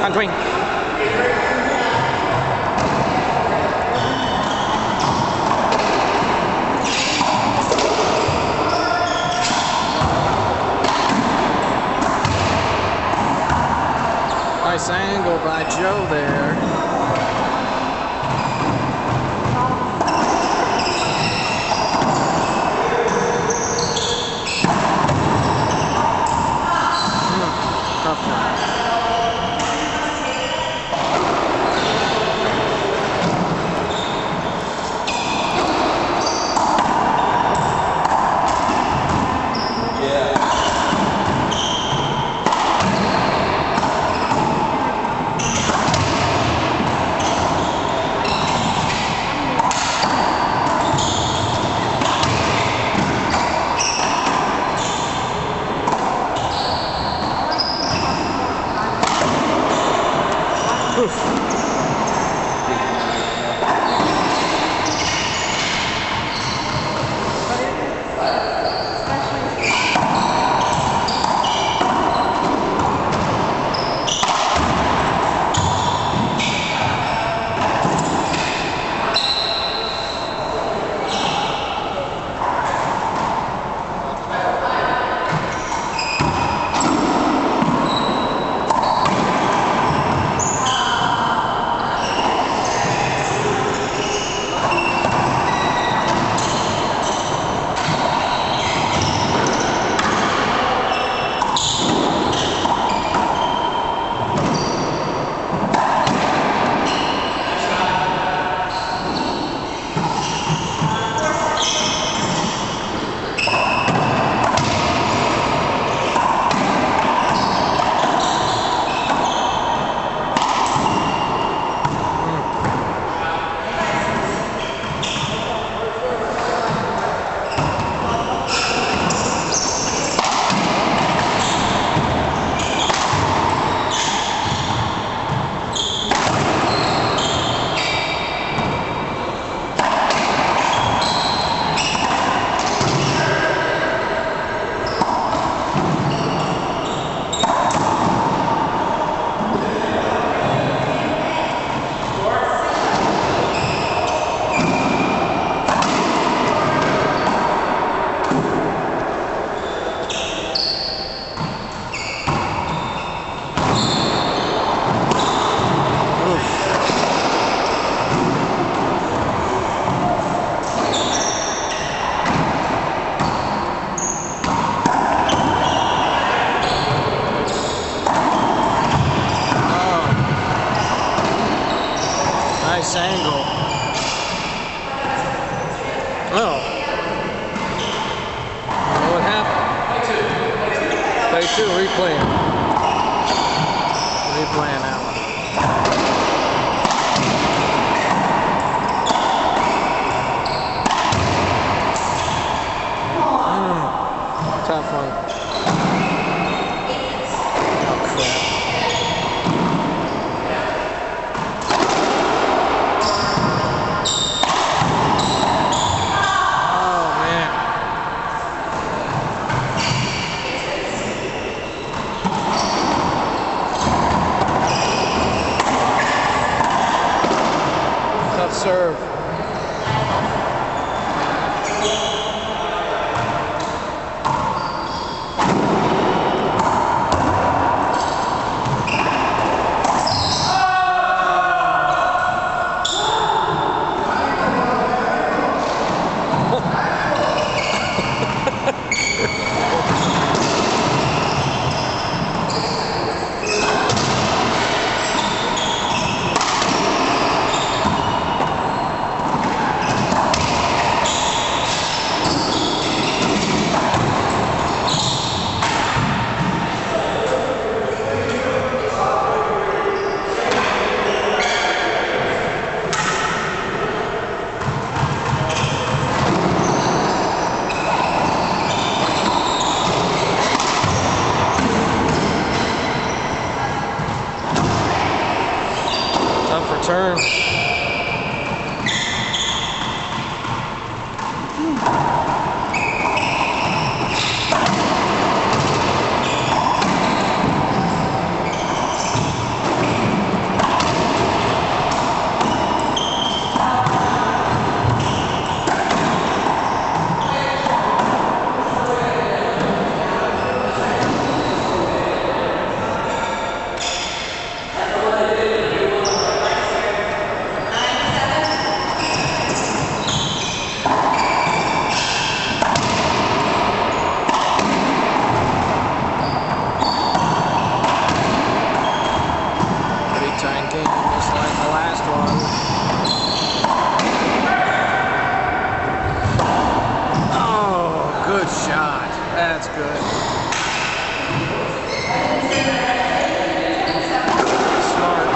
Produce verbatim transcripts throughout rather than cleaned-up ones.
on, Dwayne. Nice angle by Joe there. Mm, tough one. Nice angle. Oh. What happened? Play two, replaying. Replaying that one. Mm, tough one. Oh, crap. Serve. Return. tight game, just like the last one. Oh, good shot. That's good. Smart.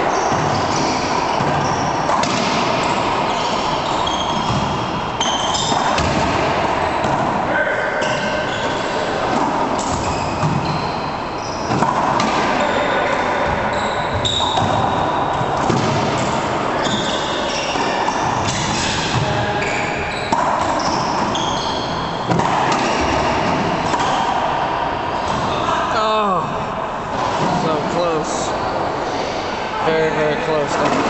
Very, very close.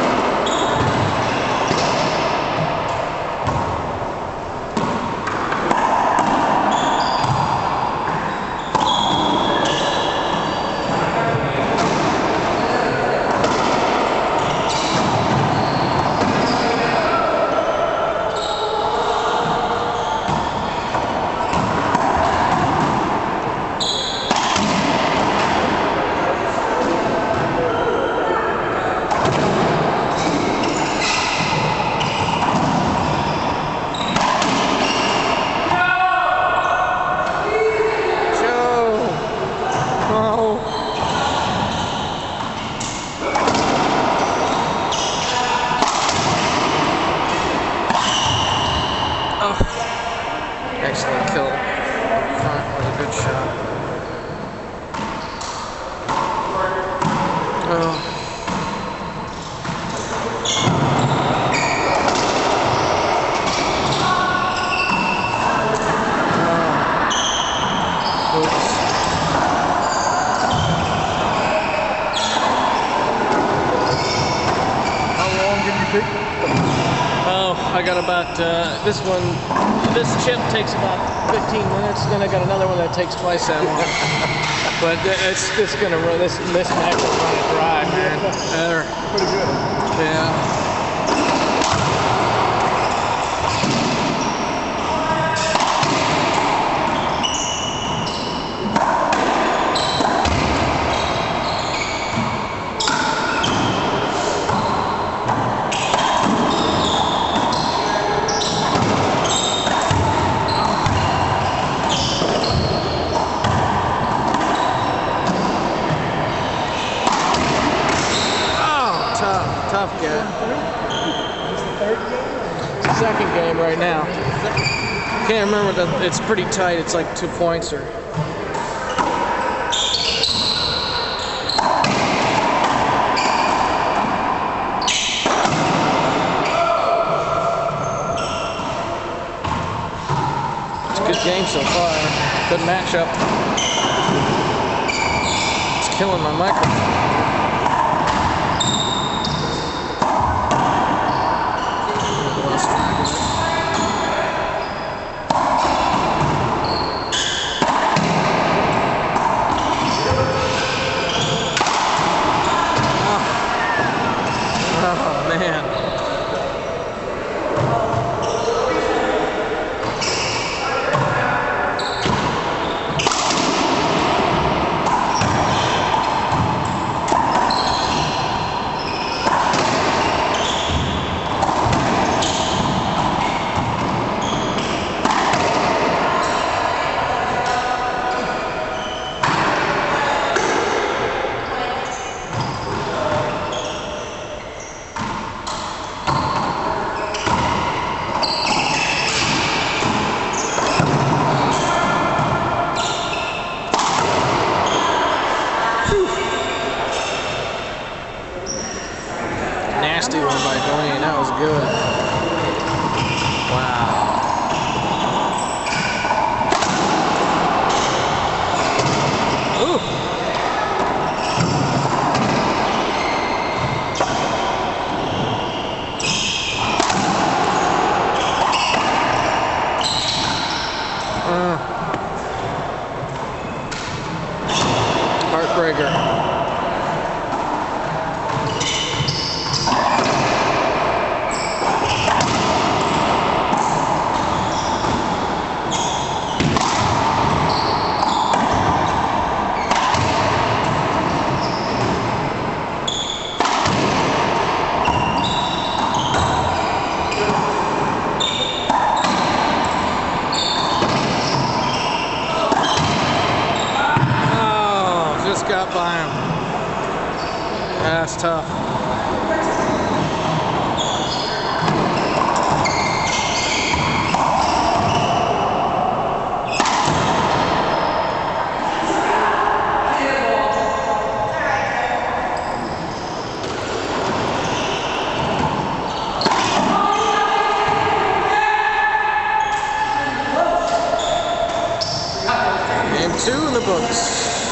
Excellent kill. Front was a good shot. Oh. Oh. Oops. How long did you take? Oh, I got about, uh, this one, this chip takes about fifteen minutes, then I got another one that takes twice that long. But it's, it's gonna run, this, this neck will run it dry, man. Uh, Pretty good. yeah. Tough guy. Is this the third game? Second game right now. Can't remember, the, it's pretty tight. It's like two points or. It's a good game so far. Good matchup. It's killing my microphone. Oh man. Nasty one by Dwayne, that was good. Wow. Ooh. Uh. Heartbreaker. That's tough. Game two in the books.